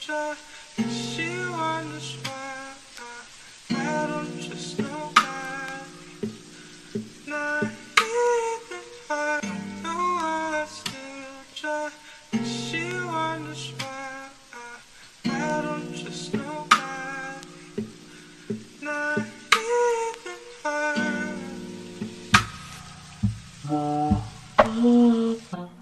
try, and she wonders why I don't just know why. Not even I don't know why I still try, and she wonders why I don't just know why. Not even I.